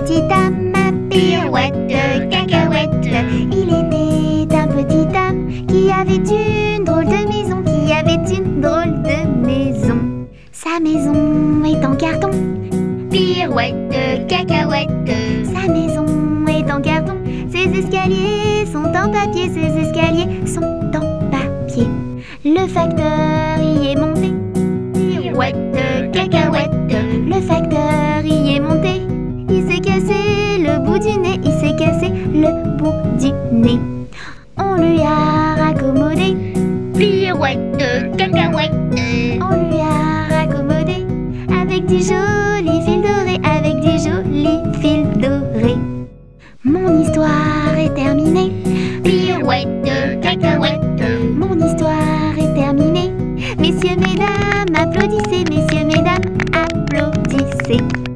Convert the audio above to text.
petit homme à pirouette, cacahuète. Il était un petit homme qui avait une drôle de maison, qui avait une drôle de maison. Sa maison est en carton, pirouette, cacahuète. Sa maison est en carton, ses escaliers sont en papier, ses escaliers sont en papier. Le facteur y est monté, pirouette, cacahuète. Le facteur y est monté, il s'est cassé le bout du nez, il s'est cassé le bout du nez. On lui a raccommodé, pirouette, cacahuète. On lui a raccommodé avec des jolis fils dorés, avec des jolis fils dorés. Mon histoire est terminée, pirouette, cacahuète. Mon histoire est terminée. Messieurs, mesdames, applaudissez, messieurs, mesdames, applaudissez.